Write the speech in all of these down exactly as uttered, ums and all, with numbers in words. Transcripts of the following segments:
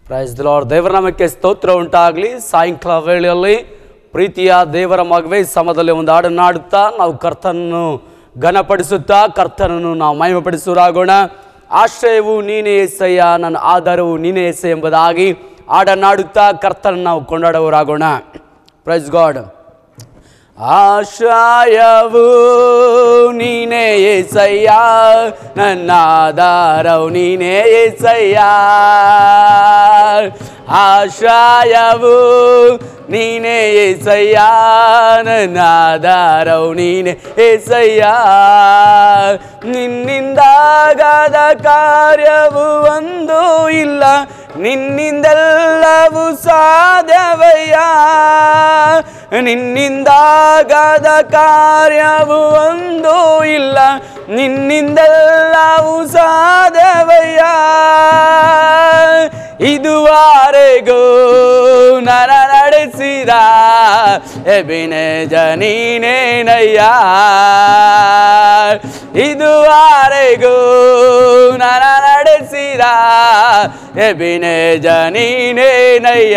Price the lord. ದೇವರ ನಾಮಕ್ಕೆ ಸ್ತೋತ್ರ ಉಂಟಾಗಲಿ. ಸಾಯಂಕಾಲ ವೇಳೆಯಲ್ಲಿ ಪ್ರೀತಿಯ ದೇವರ ಮಗವೇ ಸಮದಲ್ಲಿ ಒಂದು ಹಾಡನ್ನು ಹಾಡುತ್ತಾ ನಾವು ಕರ್ತನನ್ನು ಘನಪಡಿಸುತ್ತಾ ಕರ್ತನನ್ನು ನಾವು ಮಹಿಮೆಪಡಿಸುವರಾಗೋಣ. ಆಶ್ರಯವು ನೀನೇ యేసయ్య, ನನ್ನ ಆಧಾರವು ನೀನೇ యేసయ్య ಎಂಬುದಾಗಿ ಹಾಡನ್ನಾಡುತ್ತಾ ಕರ್ತನನ್ನು ನಾವು ಕೊಂಡಾಡುವರಾಗೋಣ. Praise God. ಆಶ್ರಯವು ನೀನೇ యేసయ్య, ನನ್ನ ಆಧಾರವು ನೀನೇ యేసయ్య. ಆಶ್ರಯವು ನೀನೇ యేసయ్య, ನನ್ನ ಆಧಾರವು ನೀನೇ యేసయ్య. ನಿನ್ನಿಂದಾಗದ ಕಾರ್ಯವು ಒಂದೂ ಇಲ್ಲ, ನಿನ್ನಿಂದೆಲ್ಲವೂ ಸಾಧ್ಯವಯ್ಯ. ನಿನ್ನಿಂದಾಗದ ಕಾರ್ಯವು ಒಂದೂ ಇಲ್ಲ, ನಿನ್ನಿಂದೆಲ್ಲವೂ ಸಾಧ್ಯವಯ್ಯ. ಇದುವರೆಗೂ ನರ ನಡೆಸಿದ ಎಬಿನೆಜರ್ ನೀನೇನಯ್ಯ. ಇದುವರೆಗೂ ನರ ನಡೆಸಿದ ಎಬಿನೆಜರ್ ನೀನೇನಯ್ಯ.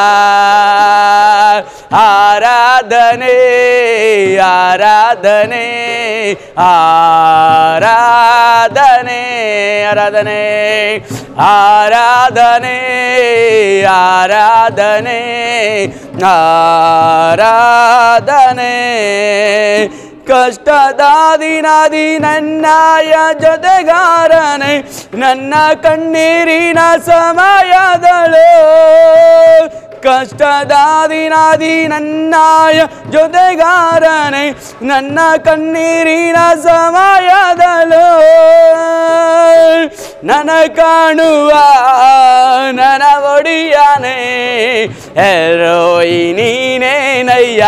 ಆರಾಧನೆ ಆರಾಧನೆ ಆರಾಧನೆ ಆರಾಧನೆ ಆರಾಧನೆ ಆರಾಧನೆ ಆರಾಧನೆ. ಕಷ್ಟದ ದಿನದಿ ನನ್ನಯ ಜೊತೆಗಾರನೆ, ನನ್ನ ಕಣ್ಣೀರಿನ ಸಮಯದಳು. ಕಷ್ಟದ ದಿನದಿ ನನ್ನಯ ಜೊತೆಗಾರನೆ, ನನ್ನ ಕಣ್ಣೀರಿನ ಸಮಯದಳು. ನನ್ನ ಕಾಣುವ ನನ್ನ ಒಡೆಯನೇ, ಎಲೋಹಿ ನೀನೇನಯ್ಯ.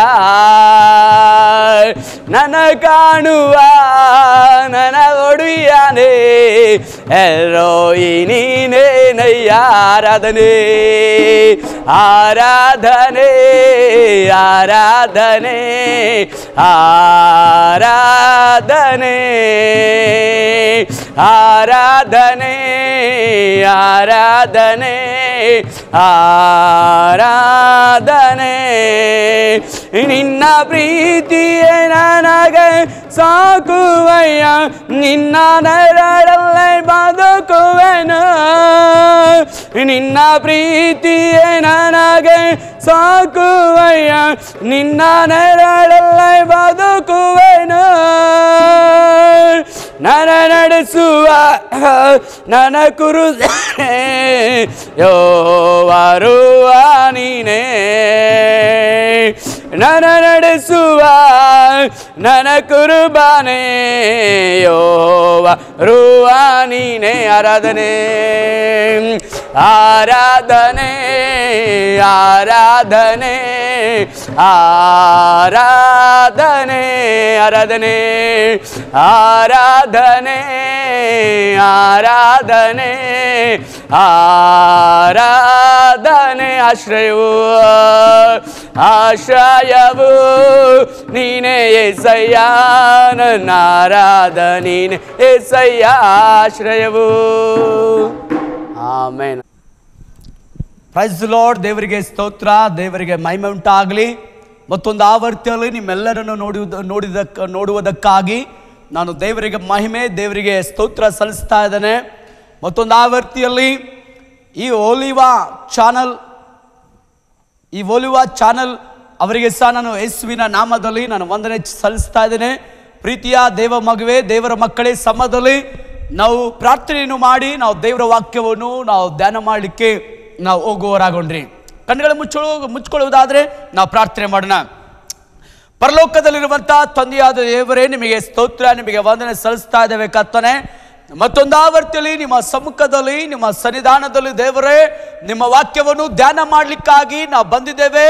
ನನ್ನ ಕಾಣುವ ನನ್ನ ಒಡೆಯನೇ, ಎಲೋಹಿ ನೀನೇನಯ್ಯ. ಆರಾಧನೆ ಆರಾಧನೆ ಆರಾಧನೆ ಆರಾಧನೆ ಆರಾಧನೆ ಆರಾಧನೆ ಆರಾಧನೆ. ನಿನ್ನ ಪ್ರೀತಿಯೇ ನನಗೆ ಸಾಕುವಯ್ಯ, ನಿನ್ನ ನೆರಳಲ್ಲೇ ಬದುಕುವೆನು. ನಿನ್ನ ಪ್ರೀತಿಯೇ ನನಗೆ ಸಾಕುವಯ್ಯ, ನಿನ್ನ ನೆರಳಲ್ಲೇ ಬದುಕುವೆನು. ನನ್ನ ನಡೆಸುವ ನನ್ನ ಕುರು ಯೋವಾರುವ ನೀನೇ. ನನ್ನ ನಡೆಸುವ ನನ್ನ ಕುರುಬಾನೆ ಯೋವಾರುವ ನೀನೇ. ಆರಾಧನೆ ಆರಾಧನೆ ಆರಾಧನೆ ಆರಾಧನೆ ಆರಾಧನೆ ಆರಾಧನೆ ಆರಾಧನೆ ಆರಾಧನೆ. ಆಶ್ರಯವು ಆಶ್ರಯವು ನೀನೇ యేసయ్య, ನನ್ನ ಆರಾಧನೆ ನೀನೇ యేసయ్య. ಆಶ್ರಯವು. ಆಮೆನ್. Praise the lord. ದೇವರಿಗೆ ಸ್ತೋತ್ರ, ದೇವರಿಗೆ ಮಹಿಮೆ ಉಂಟಾಗಲಿ. ಮತ್ತೊಂದು ಆವರ್ತಿಯಲ್ಲಿ ನಿಮ್ಮೆಲ್ಲರನ್ನು ನೋಡುವುದ ನೋಡಿದಕ್ಕ ನೋಡುವುದಕ್ಕಾಗಿ ನಾನು ದೇವರಿಗೆ ಮಹಿಮೆ ದೇವರಿಗೆ ಸ್ತೋತ್ರ ಸಲ್ಲಿಸ್ತಾ ಇದ್ದೇನೆ. ಮತ್ತೊಂದು ಆವರ್ತಿಯಲ್ಲಿ ಈ ಓಲಿವಾ ಚಾನಲ್ ಈ ಓಲಿವಾ ಚಾನಲ್ ಅವರಿಗೆ ಸಹ ನಾನು ಯೇಸುವಿನ ನಾಮದಲ್ಲಿ ನಾನು ವಂದನೆ ಸಲ್ಲಿಸ್ತಾ ಇದ್ದೇನೆ. ಪ್ರೀತಿಯ ದೇವ ಮಗುವೆ, ದೇವರ ಮಕ್ಕಳೇ, ಸಮಯದಲ್ಲಿ ನಾವು ಪ್ರಾರ್ಥನೆಯನ್ನು ಮಾಡಿ ನಾವು ದೇವರ ವಾಕ್ಯವನ್ನು ನಾವು ಧ್ಯಾನ ಮಾಡಲಿಕ್ಕೆ ನಾವು ಹೋಗುವವರಾಗೋಣ್ರಿ. ಕಣ್ಣುಗಳು ಮುಚ್ಚೋ ಮುಚ್ಕೊಳ್ಳುವುದಾದರೆ ನಾವು ಪ್ರಾರ್ಥನೆ ಮಾಡೋಣ. ಪರಲೋಕದಲ್ಲಿರುವಂಥ ತಂದೆಯಾದ ದೇವರೇ, ನಿಮಗೆ ಸ್ತೋತ್ರ, ನಿಮಗೆ ವಂದನೆ ಸಲ್ಲಿಸ್ತಾ ಇದ್ದೇವೆ ಕರ್ತನೇ. ಮತ್ತೊಂದು ಆವರ್ತಿಯಲ್ಲಿ ನಿಮ್ಮ ಸಮ್ಮುಖದಲ್ಲಿ ನಿಮ್ಮ ಸನ್ನಿಧಾನದಲ್ಲಿ ದೇವರೇ ನಿಮ್ಮ ವಾಕ್ಯವನ್ನು ಧ್ಯಾನ ಮಾಡಲಿಕ್ಕಾಗಿ ನಾವು ಬಂದಿದ್ದೇವೆ.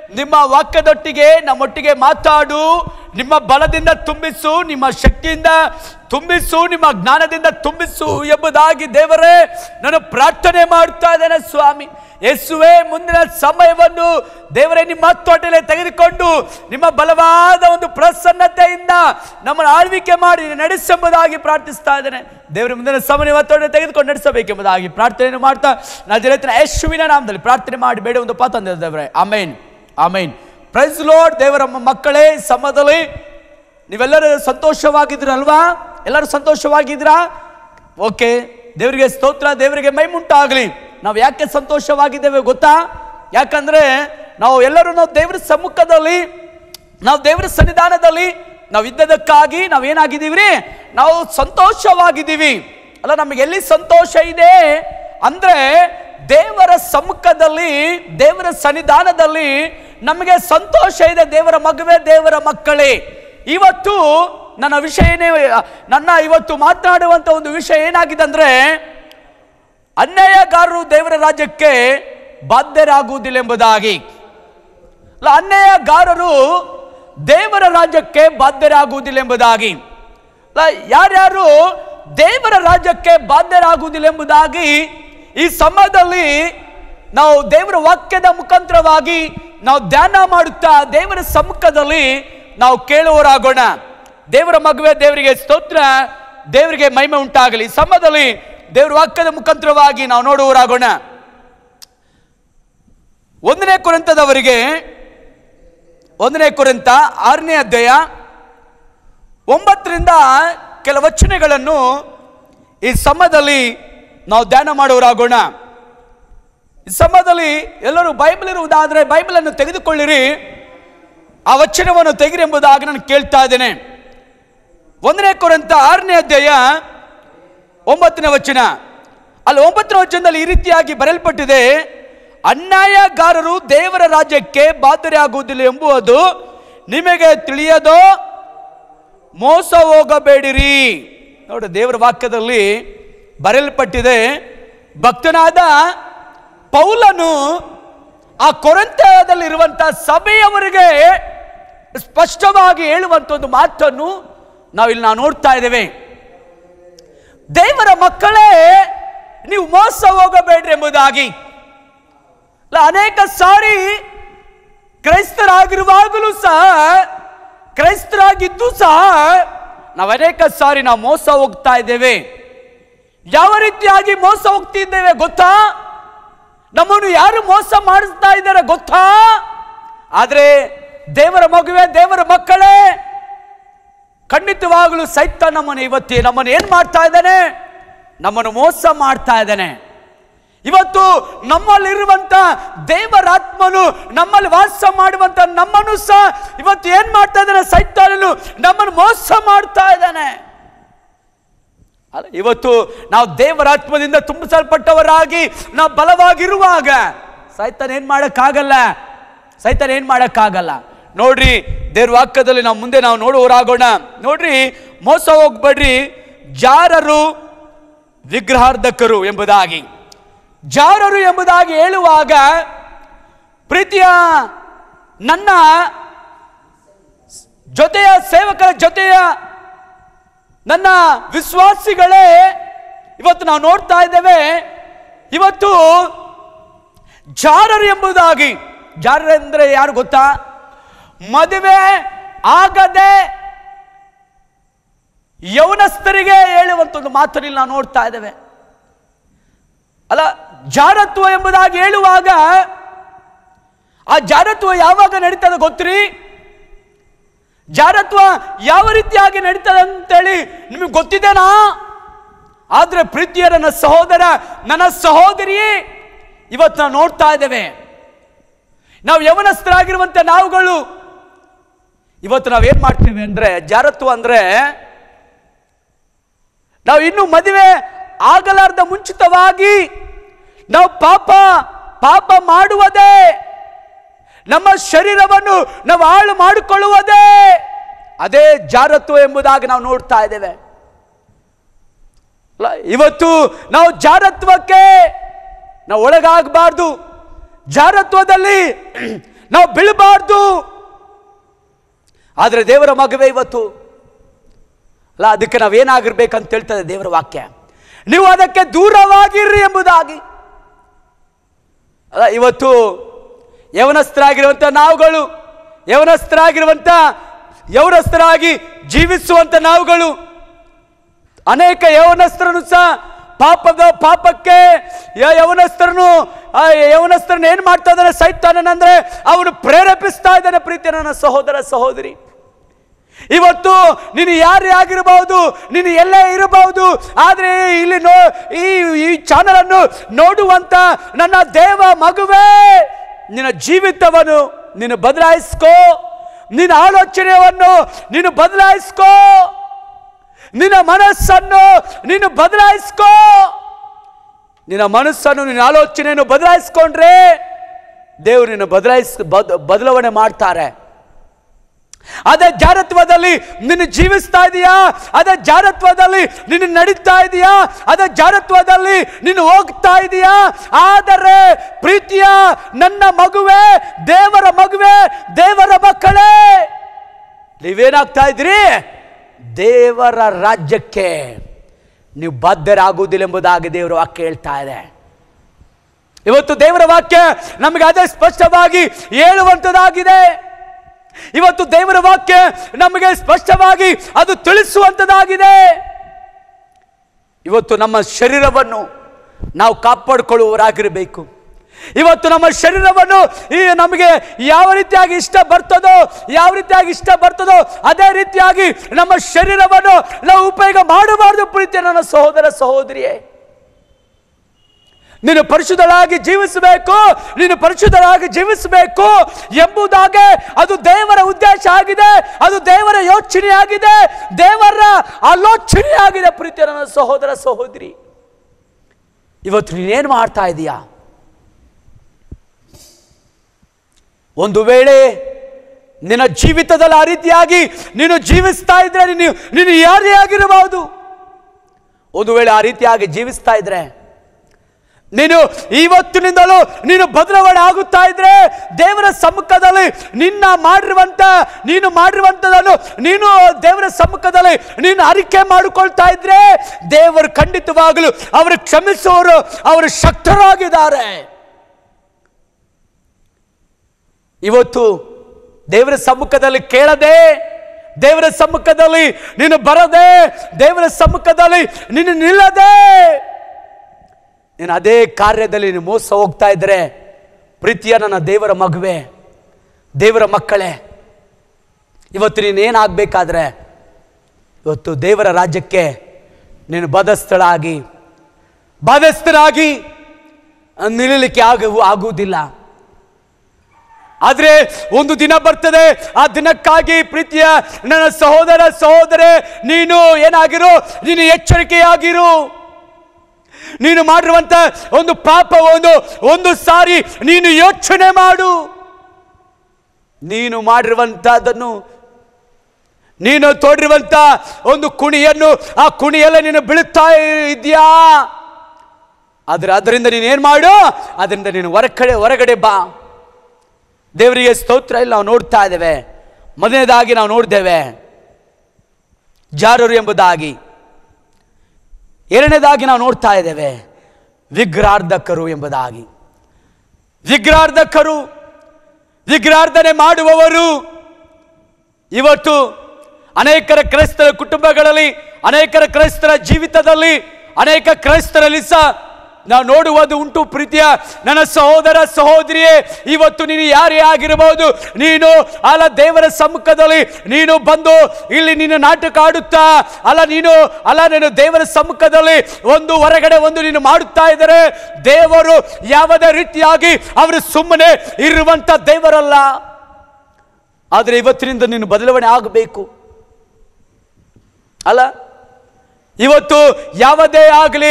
ನಿಮ್ಮ ವಾಕ್ಯದೊಟ್ಟಿಗೆ ನಮ್ಮೊಟ್ಟಿಗೆ ಮಾತಾಡು, ನಿಮ್ಮ ಬಲದಿಂದ ತುಂಬಿಸು, ನಿಮ್ಮ ಶಕ್ತಿಯಿಂದ ತುಂಬಿಸು, ನಿಮ್ಮ ಜ್ಞಾನದಿಂದ ತುಂಬಿಸು ಎಂಬುದಾಗಿ ದೇವರೇ ನಾನು ಪ್ರಾರ್ಥನೆ ಮಾಡ್ತಾ ಇದ್ದೇನೆ ಸ್ವಾಮಿ. ಯೇಸುವೆ, ಮುಂದಿನ ಸಮಯವನ್ನು ದೇವರೇ ನಿಮ್ಮ ತೋಟಲೆ ತೆಗೆದುಕೊಂಡು ನಿಮ್ಮ ಬಲವಾದ ಒಂದು ಪ್ರಸನ್ನತೆಯಿಂದ ನಮ್ಮನ್ನು ಆಳ್ವಿಕೆ ಮಾಡಿ ನಡೆಸೆಂಬುದಾಗಿ ಪ್ರಾರ್ಥಿಸ್ತಾ ಇದ್ದೇನೆ. ದೇವರ ಮುಂದಿನ ಸಮಯ ತೋಟಲೆ ತೆಗೆದುಕೊಂಡು ನಡೆಸಬೇಕೆಂಬುದಾಗಿ ಪ್ರಾರ್ಥನೆ ಮಾಡ್ತಾ ನಜರೇತಿನ ಯೇಸುವಿನ ನಾಮದಲ್ಲಿ ಪ್ರಾರ್ಥನೆ ಮಾಡಿ ಬೇಡ ಒಂದು ಪಾತ ದೇವರೇ. Amen, amen. Praise lord. ದೇವರ ಮಕ್ಕಳೇ, ಸಮಯದಲ್ಲಿ ನೀವೆಲ್ಲರೂ ಸಂತೋಷವಾಗಿದ್ದೀರಲ್ವಾ? ಎಲ್ಲರೂ ಸಂತೋಷವಾಗಿದ್ದೀರಾ? ಓಕೆ, ದೇವರಿಗೆ ಸ್ತೋತ್ರ, ದೇವರಿಗೆ ಮಹಿಮುಂಟಾಗಲಿ. ನಾವು ಯಾಕೆ ಸಂತೋಷವಾಗಿದ್ದೇವೆ ಗೊತ್ತಾ? ಯಾಕಂದ್ರೆ ನಾವು ಎಲ್ಲರೂ ನಾವು ದೇವರ ಸಮ್ಮುಖದಲ್ಲಿ, ನಾವು ದೇವರ ಸನ್ನಿಧಾನದಲ್ಲಿ ನಾವು ಇದ್ದದಕ್ಕಾಗಿ ನಾವು ಏನಾಗಿದ್ದೀವಿ? ನಾವು ಸಂತೋಷವಾಗಿದ್ದೀವಿ ಅಲ್ಲ. ನಮಗೆ ಎಲ್ಲಿ ಸಂತೋಷ ಇದೆ ಅಂದ್ರೆ ದೇವರ ಸಮ್ಮುಖದಲ್ಲಿ, ದೇವರ ಸನ್ನಿಧಾನದಲ್ಲಿ ನಮಗೆ ಸಂತೋಷ ಇದೆ. ದೇವರ ಮಗುವೆ, ದೇವರ ಮಕ್ಕಳೇ, ಇವತ್ತು ನನ್ನ ವಿಷಯ ಏನೇ, ನನ್ನ ಇವತ್ತು ಮಾತನಾಡುವಂತ ಒಂದು ವಿಷಯ ಏನಾಗಿದೆ ಅಂದ್ರೆ, ಅನ್ಯಾಯಗಾರರು ದೇವರ ರಾಜ್ಯಕ್ಕೆ ಬಾಧ್ಯರಾಗುವುದಿಲ್ಲ ಎಂಬುದಾಗಿ. ಅನ್ಯಾಯಗಾರರು ದೇವರ ರಾಜ್ಯಕ್ಕೆ ಬಾಧ್ಯರಾಗುವುದಿಲ್ಲ ಎಂಬುದಾಗಿ. ಯಾರ್ಯಾರು ದೇವರ ರಾಜ್ಯಕ್ಕೆ ಬಾಧ್ಯರಾಗುವುದಿಲ್ಲ ಎಂಬುದಾಗಿ ಈ ಸಮಯದಲ್ಲಿ ನಾವು ದೇವರ ವಾಕ್ಯದ ಮುಖಾಂತರವಾಗಿ ನಾವು ಧ್ಯಾನ ಮಾಡುತ್ತಾ ದೇವರ ಸಮ್ಮುಖದಲ್ಲಿ ನಾವು ಕೇಳುವವರಾಗೋಣ. ದೇವರ ಮಗುವೆ, ದೇವರಿಗೆ ಸ್ತೋತ್ರ, ದೇವರಿಗೆ ಮಹಿಮೆ ಉಂಟಾಗಲಿ. ಸಮಯದಲ್ಲಿ ದೇವರ ವಾಕ್ಯದ ಮುಖಾಂತರವಾಗಿ ನಾವು ನೋಡುವವರಾಗೋಣ. ಒಂದನೇ ಕೊರಿಂಥದವರಿಗೆ, ಒಂದನೇ ಕೊರಿಂಥ ಆರನೇ ಅಧ್ಯಾಯ ಒಂಬತ್ತರಿಂದ ಕೆಲ ವಚನಗಳನ್ನು ಈ ಸಮಯದಲ್ಲಿ ನಾವು ಧ್ಯಾನ ಮಾಡುವವರಾಗೋಣ. ಈ ಸಮಯದಲ್ಲಿ ಎಲ್ಲರೂ ಬೈಬಲ್ ಇರುವುದಾದರೆ ಬೈಬಲ್ ಅನ್ನು ತೆಗೆದುಕೊಳ್ಳಿರಿ, ಆ ವಚನವನ್ನು ತೆಗಿರಿ ಎಂಬುದಾಗಿ ನಾನು ಕೇಳ್ತಾ ಇದ್ದೇನೆ. ಒಂದನೇ ಕೊರಿಂಥ ಆರನೇ ಅಧ್ಯಾಯ ಒಂಬತ್ತನೇ ವಚನ. ಅಲ್ಲಿ ಒಂಬತ್ತನೇ ವಚನದಲ್ಲಿ ಈ ರೀತಿಯಾಗಿ ಬರೆಯಲ್ಪಟ್ಟಿದೆ, ಅನ್ಯಾಯಗಾರರು ದೇವರ ರಾಜ್ಯಕ್ಕೆ ಬಾಧ್ಯರಾಗುವುದಿಲ್ಲ ಎಂಬುದು ನಿಮಗೆ ತಿಳಿಯದೋ, ಮೋಸ ಹೋಗಬೇಡಿರಿ. ನೋಡಿ, ದೇವರ ವಾಕ್ಯದಲ್ಲಿ ಬರೆಯಲ್ಪಟ್ಟಿದೆ. ಭಕ್ತನಾದ ಪೌಲನು ಆ ಕೊರಿಂಥದಲ್ಲಿರುವಂತಹ ಸಭೆಯವರಿಗೆ ಸ್ಪಷ್ಟವಾಗಿ ಹೇಳುವಂತ ಒಂದು ಮಾತನ್ನು ನಾವಿಲ್ಲಿ ನಾವು ನೋಡ್ತಾ ಇದ್ದೇವೆ. ದೇವರ ಮಕ್ಕಳೇ, ನೀವು ಮೋಸ ಹೋಗಬೇಡ್ರಿ ಎಂಬುದಾಗಿ. ಅನೇಕ ಸಾರಿ ಕ್ರೈಸ್ತರಾಗಿರುವಾಗಲೂ ಸಹ, ಕ್ರೈಸ್ತರಾಗಿದ್ದು ಸಹ ನಾವು ಅನೇಕ ಸಾರಿ ನಾವು ಮೋಸ ಹೋಗ್ತಾ ಇದ್ದೇವೆ. ಯಾವ ರೀತಿಯಾಗಿ ಮೋಸ ಹೋಗ್ತಿದ್ದೇವೆ ಗೊತ್ತಾ? ನಮ್ಮನ್ನು ಯಾರು ಮೋಸ ಮಾಡಿಸ್ತಾ ಇದ್ದಾರೆ ಗೊತ್ತಾ? ಆದ್ರೆ ದೇವರ ಮಗುವೆ, ದೇವರ ಮಕ್ಕಳೇ, ಖಂಡಿತವಾಗಲೂ ಸೈತಾನ ನಮ್ಮನ್ನು ಇವತ್ತು ನಮ್ಮನ್ನು ಏನ್ ಮಾಡ್ತಾ ಇದ್ದಾನೆ? ನಮ್ಮನ್ನು ಮೋಸ ಮಾಡ್ತಾ ಇದ್ದಾನೆ. ಇವತ್ತು ನಮ್ಮಲ್ಲಿರುವಂತ ದೇವರಾತ್ಮನು, ನಮ್ಮಲ್ಲಿ ವಾಸ ಮಾಡುವಂತ ನಮ್ಮನ್ನು ಸಹ ಇವತ್ತು ಏನ್ ಮಾಡ್ತಾ ಇದ್ದಾನೆ? ಸೈತಾನನು ನಮ್ಮನ್ನು ಮೋಸ ಮಾಡ್ತಾ ಇದ್ದಾನೆ. ಅಲ್ಲ, ಇವತ್ತು ನಾವು ದೇವರಾತ್ಮದಿಂದ ತುಂಬಿಸಲ್ಪಟ್ಟವರಾಗಿ ನಾವು ಬಲವಾಗಿರುವಾಗ ಸೈತಾನ ಏನ್ ಮಾಡಕ್ಕಾಗಲ್ಲ, ಸೈತಾನ ಏನ್ ಮಾಡಕ್ಕಾಗಲ್ಲ. ನೋಡ್ರಿ, ದೇವ್ರ ವಾಕ್ಯದಲ್ಲಿ ನಾವು ಮುಂದೆ ನಾವು ನೋಡುವವರಾಗೋಣ. ನೋಡ್ರಿ, ಮೋಸ ಹೋಗ್ಬೇಡ್ರಿ, ಜಾರರು ವಿಗ್ರಹಾರ್ಧಕರು ಎಂಬುದಾಗಿ. ಜಾರರು ಎಂಬುದಾಗಿ ಹೇಳುವಾಗ, ಪ್ರೀತಿಯ ನನ್ನ ಜೊತೆಯ ಸೇವಕರ ಜೊತೆಯ ನನ್ನ ವಿಶ್ವಾಸಿಗಳೇ, ಇವತ್ತು ನಾವು ನೋಡ್ತಾ ಇದ್ದೇವೆ. ಇವತ್ತು ಜಾರರು ಎಂಬುದಾಗಿ, ಜಾರರು ಅಂದ್ರೆ ಯಾರು ಗೊತ್ತಾ? ಮದುವೆ ಆಗದೆ ಯೌವನಸ್ಥರಿಗೆ ಹೇಳುವಂತ ಒಂದು ಮಾತನ್ನು ನಾವು ನೋಡ್ತಾ ಇದ್ದೇವೆ. ಅಲ್ಲ, ಜಾರತ್ವ ಎಂಬುದಾಗಿ ಹೇಳುವಾಗ ಆ ಜಾರತ್ವ ಯಾವಾಗ ನಡೀತದೆ ಗೊತ್ತ್ರಿ? ಜಾರತ್ವ ಯಾವ ರೀತಿಯಾಗಿ ನಡೀತದೆ ಅಂತೇಳಿ ನಿಮಗೆ ಗೊತ್ತಿದೆನಾ? ಆದ್ರೆ ಪ್ರೀತಿಯ ನನ್ನ ಸಹೋದರ, ನನ್ನ ಸಹೋದರಿ, ಇವತ್ತು ನಾವು ನೋಡ್ತಾ ಇದ್ದೇವೆ. ನಾವು ಯೌವನಸ್ಥರಾಗಿರುವಂತ ನಾವುಗಳು ಇವತ್ತು ನಾವೇನ್ ಮಾಡ್ತೇವೆ ಅಂದ್ರೆ, ಜಾರತ್ವ ಅಂದ್ರೆ ನಾವು ಇನ್ನು ಮದುವೆ ಆಗಲಾರ್ದ ಮುಂಚಿತವಾಗಿ ನಾವು ಪಾಪ ಪಾಪ ಮಾಡುವುದೇ, ನಮ್ಮ ಶರೀರವನ್ನು ನಾವು ಹಾಳು ಮಾಡಿಕೊಳ್ಳುವುದೇ, ಅದೇ ಜಾರತ್ವ ಎಂಬುದಾಗಿ ನಾವು ನೋಡ್ತಾ ಇದ್ದೇವೆ. ಇವತ್ತು ನಾವು ಜಾರತ್ವಕ್ಕೆ ನಾವು ಒಳಗಾಗಬಾರ್ದು. ಜಾರತ್ವದಲ್ಲಿ ನಾವು ಬೀಳಬಾರ್ದು. ಆದರೆ ದೇವರ ಮಗುವೆ ಇವತ್ತು ಅಲ್ಲ, ಅದಕ್ಕೆ ನಾವೇನಾಗಿರ್ಬೇಕಂತ ಹೇಳ್ತದೆ ದೇವರ ವಾಕ್ಯ. ನೀವು ಅದಕ್ಕೆ ದೂರವಾಗಿರ್ರಿ ಎಂಬುದಾಗಿ. ಅಲ್ಲ, ಇವತ್ತು ಯೌವನಸ್ಥರಾಗಿರುವಂಥ ನಾವುಗಳು, ಯೌವನಸ್ಥರಾಗಿರುವಂಥ ಯೌವನಸ್ಥರಾಗಿ ಜೀವಿಸುವಂಥ ನಾವುಗಳು ಅನೇಕ ಯೌವನಸ್ಥರನ್ನು ಸಹ ಪಾಪದ ಪಾಪಕ್ಕೆ ಯೌವನಸ್ಥರನ್ನು ಯೌವನಸ್ಥರನ್ನು ಏನು ಮಾಡ್ತಾ ಇದ್ದಾನೆ ಸೈತಾನನಂದ್ರೆ ಅವನು ಪ್ರೇರೇಪಿಸ್ತಾ ಇದ್ದಾನೆ. ಪ್ರೀತಿಯ ನನ್ನ ಸಹೋದರ ಸಹೋದರಿ, ಇವತ್ತು ನೀನು ಯಾರೇ ಆಗಿರಬಹುದು, ನೀನು ಎಲ್ಲೇ ಇರಬಹುದು, ಆದರೆ ಇಲ್ಲಿ ನೋ ಈ ಈ ಚಾನಲ್ ಅನ್ನು ನೋಡುವಂತ ನನ್ನ ದೇವ ಮಗುವೇ, ನಿನ್ನ ಜೀವಿತವನ್ನು ನೀನು ಬದಲಾಯಿಸ್ಕೋ, ನಿನ್ನ ಆಲೋಚನೆಯನ್ನು ನೀನು ಬದಲಾಯಿಸ್ಕೋ, ನಿನ್ನ ಮನಸ್ಸನ್ನು ನೀನು ಬದಲಾಯಿಸ್ಕೋ. ನಿನ್ನ ಮನಸ್ಸನ್ನು ನಿನ್ನ ಆಲೋಚನೆಯನ್ನು ಬದಲಾಯಿಸ್ಕೊಂಡ್ರೆ ದೇವರು ನಿನ್ನ ಬದಲಾಯಿಸ್ ಬದಲಾವಣೆ ಮಾಡ್ತಾರೆ. ಅದೇ ಜಾರತ್ವದಲ್ಲಿ ನಿನ್ನ ಜೀವಿಸ್ತಾ ಇದೆಯಾ, ಅದೇ ಜಾರತ್ವದಲ್ಲಿ ನೀನು ನಡೀತಾ ಇದೆಯಾ, ಅದೇ ಜಾರತ್ವದಲ್ಲಿ ನೀನು ಹೋಗ್ತಾ ಇದೆಯಾ? ಆದರೆ ಪ್ರೀತಿಯ ನನ್ನ ಮಗುವೆ, ದೇವರ ಮಗುವೆ, ದೇವರ ಮಕ್ಕಳೇ, ನೀವೇನಾಗ್ತಾ ಇದ್ರಿ? ದೇವರ ರಾಜ್ಯಕ್ಕೆ ನೀವು ಬಾಧ್ಯರಾಗುವುದಿಲ್ಲ ಎಂಬುದಾಗಿ ದೇವರ ವಾಕ್ಯ ಹೇಳ್ತಾ ಇದೆ. ಇವತ್ತು ದೇವರ ವಾಕ್ಯ ನಮಗೆ ಅದೇ ಸ್ಪಷ್ಟವಾಗಿ ಹೇಳುವಂಥದ್ದಾಗಿದೆ. ಇವತ್ತು ದೇವರ ವಾಕ್ಯ ನಮಗೆ ಸ್ಪಷ್ಟವಾಗಿ ಅದು ತಿಳಿಸುವಂಥದ್ದಾಗಿದೆ. ಇವತ್ತು ನಮ್ಮ ಶರೀರವನ್ನು ನಾವು ಕಾಪಾಡಿಕೊಳ್ಳುವವರಾಗಿರಬೇಕು. ಇವತ್ತು ನಮ್ಮ ಶರೀರವನ್ನು ಈ ನಮಗೆ ಯಾವ ರೀತಿಯಾಗಿ ಇಷ್ಟ ಬರ್ತದೋ ಯಾವ ರೀತಿಯಾಗಿ ಇಷ್ಟ ಬರ್ತದೋ ಅದೇ ರೀತಿಯಾಗಿ ನಮ್ಮ ಶರೀರವನ್ನು ನಾವು ಉಪಯೋಗ ಮಾಡಬಾರದು. ಪ್ರೀತಿಯ ನನ್ನ ಸಹೋದರ ಸಹೋದರಿಯೇ, ನೀನು ಪರಿಶುದ್ಧರಾಗಿ ಜೀವಿಸಬೇಕು, ನೀನು ಪರಿಶುದ್ಧರಾಗಿ ಜೀವಿಸಬೇಕು ಎಂಬುದಾಗೆ ಅದು ದೇವರ ಉದ್ದೇಶ ಆಗಿದೆ, ಅದು ದೇವರ ಯೋಚನೆ ಆಗಿದೆ, ದೇವರ ಆಲೋಚನೆ ಆಗಿದೆ. ಪ್ರೀತಿಯ ನನ್ನ ಸಹೋದರ ಸಹೋದರಿ, ಇವತ್ತು ನೀನೇನು ಮಾಡ್ತಾ ಇದೀಯಾ? ಒಂದು ವೇಳೆ ನಿನ್ನ ಜೀವಿತದಲ್ಲಿ ಆ ರೀತಿಯಾಗಿ ನೀನು ಜೀವಿಸ್ತಾ ಇದ್ರೆ ನೀನು ನೀನು ಯಾರೇ ಆಗಿರಬಹುದು. ಒಂದು ವೇಳೆ ಆ ರೀತಿಯಾಗಿ ಜೀವಿಸ್ತಾ ಇದ್ರೆ ನೀನು ಇವತ್ತಿನಿಂದಲೂ ನೀನು ಬದಲಾವಣೆ ಆಗುತ್ತಾ ಇದ್ರೆ ದೇವರ ಸಮ್ಮುಖದಲ್ಲಿ ನಿನ್ನ ಮಾಡಿರುವಂತ ನೀನು ಮಾಡಿರುವಂಥದ್ದನ್ನು ನೀನು ದೇವರ ಸಮ್ಮುಖದಲ್ಲಿ ನೀನು ಅರಿಕೆ ಮಾಡಿಕೊಳ್ತಾ ಇದ್ರೆ ದೇವರು ಖಂಡಿತವಾಗಲು ಅವರು ಕ್ಷಮಿಸುವವರು, ಅವರು ಶಕ್ತರಾಗಿದ್ದಾರೆ. ಇವತ್ತು ದೇವರ ಸಮ್ಮುಖದಲ್ಲಿ ಕೇಳದೆ, ದೇವರ ಸಮ್ಮುಖದಲ್ಲಿ ನೀನು ಬರದೆ, ದೇವರ ಸಮ್ಮುಖದಲ್ಲಿ ನೀನು ನಿಲ್ಲದೆ ನೀನು ಅದೇ ಕಾರ್ಯದಲ್ಲಿ ನೀನು ಮೋಸ ಹೋಗ್ತಾ ಇದ್ರೆ ಪ್ರೀತಿಯ ನನ್ನ ದೇವರ ಮಗುವೆ, ದೇವರ ಮಕ್ಕಳೇ, ಇವತ್ತು ನೀನೇನಾಗಬೇಕಾದ್ರೆ ಇವತ್ತು ದೇವರ ರಾಜ್ಯಕ್ಕೆ ನೀನು ಬಾಧ್ಯಸ್ಥಳಾಗಿ ಬಾಧ್ಯಸ್ಥರಾಗಿ ನಿಲ್ಲಲಿಕ್ಕೆ ಆಗ ಆಗುವುದಿಲ್ಲ. ಆದರೆ ಒಂದು ದಿನ ಬರ್ತದೆ, ಆ ದಿನಕ್ಕಾಗಿ ಪ್ರೀತಿಯ ನನ್ನ ಸಹೋದರ ಸಹೋದರೇ, ನೀನು ಏನಾಗಿರು, ನೀನು ಎಚ್ಚರಿಕೆಯಾಗಿರು. ನೀನು ಮಾಡಿರುವಂತ ಒಂದು ಪಾಪ ಒಂದು ಒಂದು ಸಾರಿ ನೀನು ಯೋಚನೆ ಮಾಡು. ನೀನು ಮಾಡಿರುವಂತಹದನ್ನು, ನೀನು ತೋಡಿರುವಂತ ಒಂದು ಕುಣಿಯನ್ನು, ಆ ಕುಣಿಯಲ್ಲೇ ನೀನು ಬೀಳುತ್ತಾ ಇದೆಯಾ? ಆದರೆ ಅದರಿಂದ ನೀನು ಏನು ಮಾಡು, ಅದರಿಂದ ನೀನು ಹೊರಗಡೆ ಹೊರಗಡೆ ಬಾ. ದೇವರಿಗೆ ಸ್ತೋತ್ರ. ಇಲ್ಲಿ ನಾವು ನೋಡ್ತಾ ಇದ್ದೇವೆ, ಮೊದಲನೇದಾಗಿ ನಾವು ನೋಡಿದ್ದೇವೆ ಜಾರರು ಎಂಬುದಾಗಿ. ಎರಡನೇದಾಗಿ ನಾವು ನೋಡ್ತಾ ಇದ್ದೇವೆ ವಿಗ್ರಹಾರ್ಧಕರು ಎಂಬುದಾಗಿ. ವಿಗ್ರಹಾರ್ಧಕರು, ವಿಗ್ರಹಾರ್ಧನೆ ಮಾಡುವವರು. ಇವತ್ತು ಅನೇಕರ ಕ್ರೈಸ್ತರ ಕುಟುಂಬಗಳಲ್ಲಿ, ಅನೇಕರ ಕ್ರೈಸ್ತರ ಜೀವಿತದಲ್ಲಿ, ಅನೇಕ ಕ್ರೈಸ್ತರಲ್ಲಿ ಸಹ ನಾವು ನೋಡುವುದು ಉಂಟು. ಪ್ರೀತಿಯ ನನ್ನ ಸಹೋದರ ಸಹೋದರಿಯೇ, ಇವತ್ತು ನೀನು ಯಾರೇ ಆಗಿರಬಹುದು, ನೀನು ಅಲ್ಲ ದೇವರ ಸಮ್ಮುಖದಲ್ಲಿ ನೀನು ಬಂದು ಇಲ್ಲಿ ನೀನು ನಾಟಕ ಆಡುತ್ತಾ ಅಲ್ಲ ನೀನು ಅಲ್ಲ ನೀನು ದೇವರ ಸಮ್ಮುಖದಲ್ಲಿ ಒಂದು ಹೊರಗಡೆ ಒಂದು ನೀನು ಮಾಡುತ್ತಾ ಇದ್ದಾರೆ. ದೇವರು ಯಾವುದೇ ರೀತಿಯಾಗಿ ಅವರು ಸುಮ್ಮನೆ ಇರುವಂತ ದೇವರಲ್ಲ. ಆದರೆ ಇವತ್ತಿನಿಂದ ನೀನು ಬದಲಾವಣೆ ಆಗಬೇಕು ಅಲ್ಲ. ಇವತ್ತು ಯಾವುದೇ ಆಗಲಿ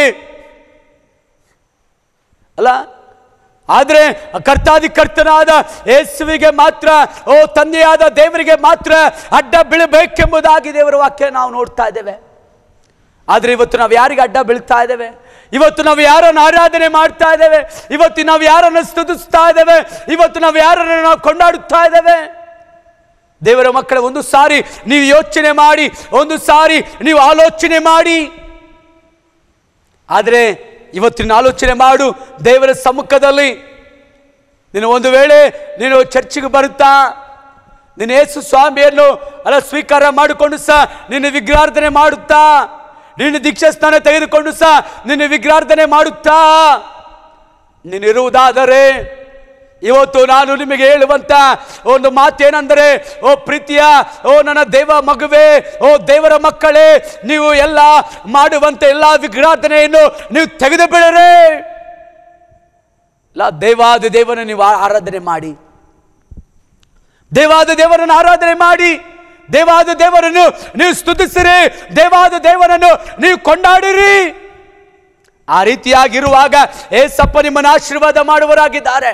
ಅಲ್ಲ, ಆದರೆ ಕರ್ತಾದಿ ಕರ್ತನಾದ ಯೇಸುವಿಗೆ ಮಾತ್ರ, ಓ ತಂದೆಯಾದ ದೇವರಿಗೆ ಮಾತ್ರ ಅಡ್ಡ ಬೀಳಬೇಕೆಂಬುದಾಗಿ ದೇವರ ವಾಕ್ಯ ನಾವು ನೋಡ್ತಾ ಇದ್ದೇವೆ. ಆದರೆ ಇವತ್ತು ನಾವು ಯಾರಿಗೆ ಅಡ್ಡ ಬೀಳ್ತಾ ಇದ್ದೇವೆ? ಇವತ್ತು ನಾವು ಯಾರನ್ನು ಆರಾಧನೆ ಮಾಡ್ತಾ ಇದ್ದೇವೆ? ಇವತ್ತು ನಾವು ಯಾರನ್ನು ಸ್ತುತಿಸ್ತಾ ಇದ್ದೇವೆ? ಇವತ್ತು ನಾವು ಯಾರನ್ನು ನಾವು ಕೊಂಡಾಡುತ್ತಾ ಇದ್ದೇವೆ? ದೇವರ ಮಕ್ಕಳ, ಒಂದು ಸಾರಿ ನೀವು ಯೋಚನೆ ಮಾಡಿ, ಒಂದು ಸಾರಿ ನೀವು ಆಲೋಚನೆ ಮಾಡಿ. ಆದರೆ ಇವತ್ತಿನ ಆಲೋಚನೆ ಮಾಡು, ದೇವರ ಸಮ್ಮುಖದಲ್ಲಿ ನೀನು ಒಂದು ವೇಳೆ ನೀನು ಚರ್ಚಿಗೆ ಬರುತ್ತಾ, ನೀನು ಯೇಸು ಸ್ವಾಮಿಯನ್ನು ಅಲ್ಲ ಸ್ವೀಕಾರ ಮಾಡಿಕೊಂಡು ಸಹ ನಿನ್ನ ವಿಗ್ರಹಾರ್ಧನೆ ಮಾಡುತ್ತಾ, ನಿನ್ನ ದೀಕ್ಷಾ ಸ್ನಾನ ತೆಗೆದುಕೊಂಡು ಸಹ ನಿನ್ನ ವಿಗ್ರಹಾರ್ಧನೆ ಮಾಡುತ್ತಾ ನೀನಿರುವುದಾದರೆ, ಇವತ್ತು ನಾನು ನಿಮಗೆ ಹೇಳುವಂತ ಒಂದು ಮಾತೇನೆಂದರೆ, ಓ ಪ್ರೀತಿಯ ಓ ನನ್ನ ದೇವ ಮಗುವೆ, ಓ ದೇವರ ಮಕ್ಕಳೇ, ನೀವು ಎಲ್ಲ ಮಾಡುವಂತ ಎಲ್ಲ ವಿಗ್ರಹಾರ್ಧನೆಯನ್ನು ನೀವು ತೆಗೆದು ಬಿಡರೆ ಇಲ್ಲ, ದೇವಾದ ದೇವನ ನೀವು ಆರಾಧನೆ ಮಾಡಿ, ದೇವಾದ ದೇವರನ್ನು ಆರಾಧನೆ ಮಾಡಿ, ದೇವಾದ ದೇವರನ್ನು ನೀವು ಸ್ತುತಿಸಿರಿ, ದೇವಾದ ದೇವರನ್ನು ನೀವು ಕೊಂಡಾಡಿರಿ. ಆ ರೀತಿಯಾಗಿರುವಾಗ ಏಸಪ್ಪ ನಿಮ್ಮನ್ನು ಆಶೀರ್ವಾದ ಮಾಡುವರಾಗಿದ್ದಾರೆ.